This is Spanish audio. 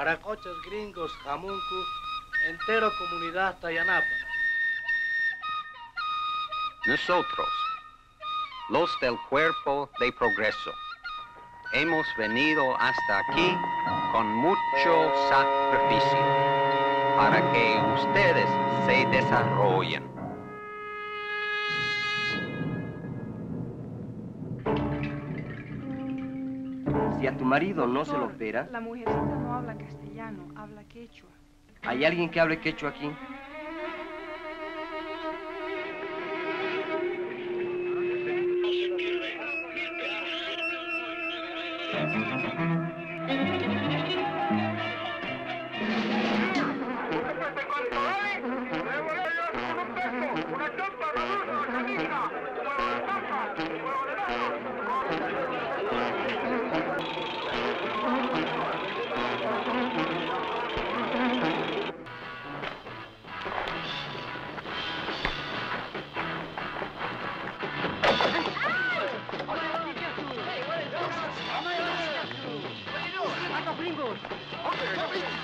Paracochas gringos, jamuncu, entero comunidad Tayanapa. Nosotros, los del Cuerpo de Progreso, hemos venido hasta aquí con mucho sacrificio para que ustedes se desarrollen. Si a tu marido no se lo opera... La mujercita no habla castellano, habla quechua. ¿Hay alguien que hable quechua aquí? Gringos!